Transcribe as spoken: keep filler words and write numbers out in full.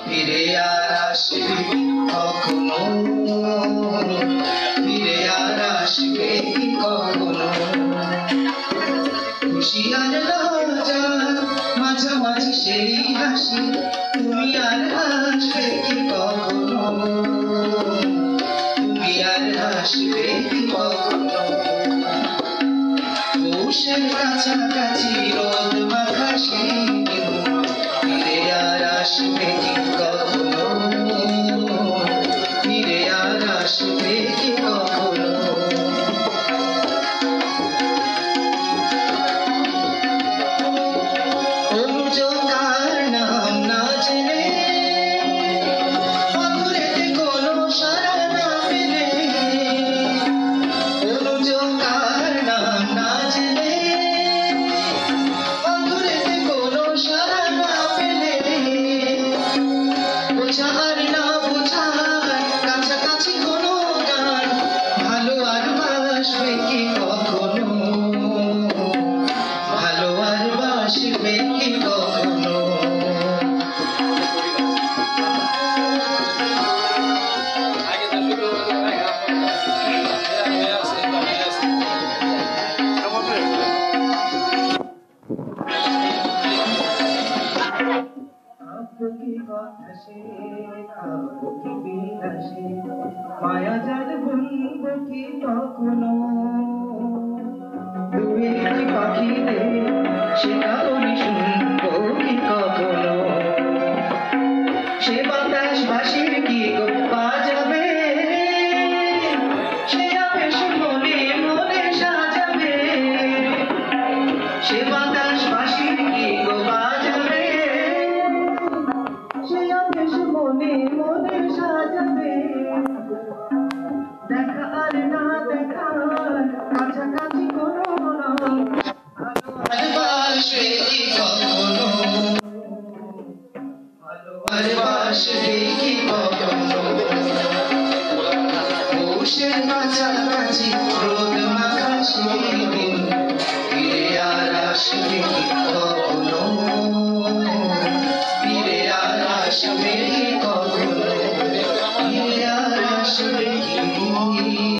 ফিরে আর আসবে কখনো, ফিরে আর আসবে কখনো। খুশি আর লজ্জা মাঝামাঝি সেই হাসি, তুমি আর হাসবে কি কখনো, তুমি আর হাসবে কি কখনো। পৌষের কাছাকাছি রোদ মাখা সেই দিন, ফিরে আর আসবে কি কখনো, ফিরে আর আসবে কি কখনো। অনুযোগার নাম না জেনে, অধরেতে কোনো সারা না পেলে, অনুযোগার নাম না জেনে, অধরেতে কোনো সারা না পেলে, বোঝা আর না বোঝার কাছাকাছি কোনো গান, ভালো আর বাসবে কি কখনো, ভালো আর বাসবে কি কখনো। মায়া জাল বুনব কি কখনো, দু একটি পাখিদের সে কারণে শুনব কি কখনো। সে বাতাস বাঁশির কি গো বাজাবে, সে আবেশ মনে মনে সাজাবে, সে বাতাস বাঁশির কি গো বাজাবে, সে আবেশ মনে মনে সাজাবে।